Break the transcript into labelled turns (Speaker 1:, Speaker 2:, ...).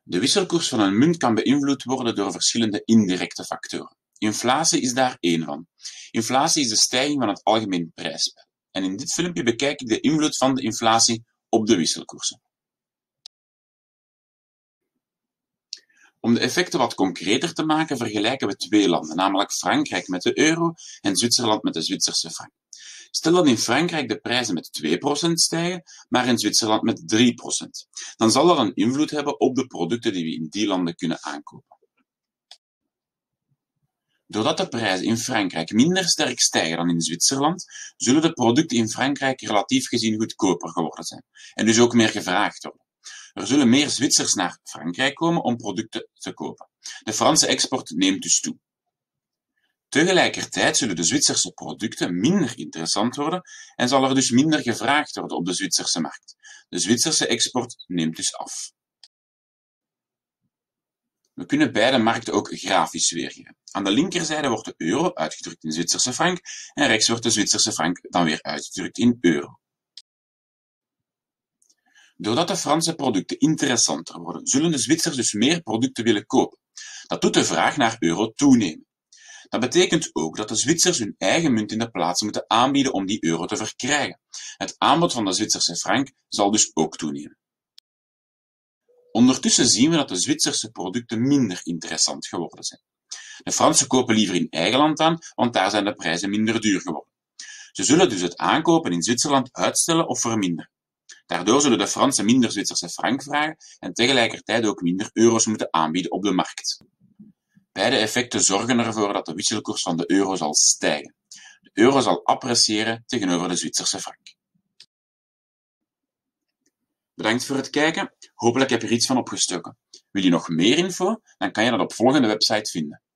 Speaker 1: De wisselkoers van een munt kan beïnvloed worden door verschillende indirecte factoren. Inflatie is daar één van. Inflatie is de stijging van het algemeen prijspeil. En in dit filmpje bekijk ik de invloed van de inflatie op de wisselkoersen. Om de effecten wat concreter te maken vergelijken we twee landen, namelijk Frankrijk met de euro en Zwitserland met de Zwitserse frank. Stel dat in Frankrijk de prijzen met 2% stijgen, maar in Zwitserland met 3%. Dan zal dat een invloed hebben op de producten die we in die landen kunnen aankopen. Doordat de prijzen in Frankrijk minder sterk stijgen dan in Zwitserland, zullen de producten in Frankrijk relatief gezien goedkoper geworden zijn en dus ook meer gevraagd worden. Er zullen meer Zwitsers naar Frankrijk komen om producten te kopen. De Franse export neemt dus toe. Tegelijkertijd zullen de Zwitserse producten minder interessant worden en zal er dus minder gevraagd worden op de Zwitserse markt. De Zwitserse export neemt dus af. We kunnen beide markten ook grafisch weergeven. Aan de linkerzijde wordt de euro uitgedrukt in Zwitserse frank en rechts wordt de Zwitserse frank dan weer uitgedrukt in euro. Doordat de Franse producten interessanter worden, zullen de Zwitsers dus meer producten willen kopen. Dat doet de vraag naar euro toenemen. Dat betekent ook dat de Zwitsers hun eigen munt in de plaats moeten aanbieden om die euro te verkrijgen. Het aanbod van de Zwitserse frank zal dus ook toenemen. Ondertussen zien we dat de Zwitserse producten minder interessant geworden zijn. De Fransen kopen liever in eigen land aan, want daar zijn de prijzen minder duur geworden. Ze zullen dus het aankopen in Zwitserland uitstellen of verminderen. Daardoor zullen de Fransen minder Zwitserse frank vragen en tegelijkertijd ook minder euro's moeten aanbieden op de markt. Beide effecten zorgen ervoor dat de wisselkoers van de euro zal stijgen. De euro zal appreciëren tegenover de Zwitserse frank. Bedankt voor het kijken. Hopelijk heb je er iets van opgestoken. Wil je nog meer info? Dan kan je dat op volgende website vinden.